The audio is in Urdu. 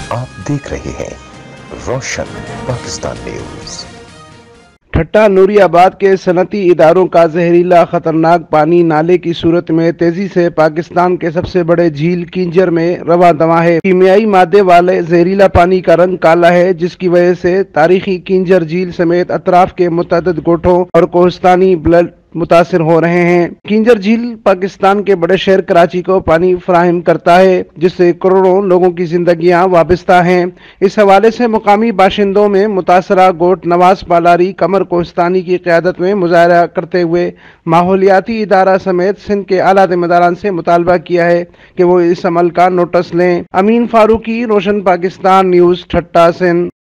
آپ دیکھ رہے ہیں روشن پاکستان نیوز۔ ٹھٹہ نوری آباد کے صنعتی اداروں کا زہریلا خطرناک پانی نالے کی صورت میں تیزی سے پاکستان کے سب سے بڑے جھیل کینجر میں رواں دواں ہے۔ کیمیائی مادے والے زہریلا پانی کا رنگ کالا ہے، جس کی وجہ سے تاریخی کینجر جھیل سمیت اطراف کے متعدد گوٹھوں اور کوہستانی بلد متاثر ہو رہے ہیں۔ کینجر جھیل پاکستان کے بڑے شہر کراچی کو پانی فراہم کرتا ہے، جس سے کروڑوں لوگوں کی زندگیاں وابستہ ہیں۔ اس حوالے سے مقامی باشندوں میں متاثرہ گوٹ نواز پالاری قمر کوہستانی کی قیادت میں مظاہرہ کرتے ہوئے ماحولیاتی ادارہ سمیت سندھ کے اعلیٰ ذمہ داران سے مطالبہ کیا ہے کہ وہ اس عمل کا نوٹس لیں۔ امین فاروقی، روشن پاکستان نیوز، ٹھٹہ، سندھ۔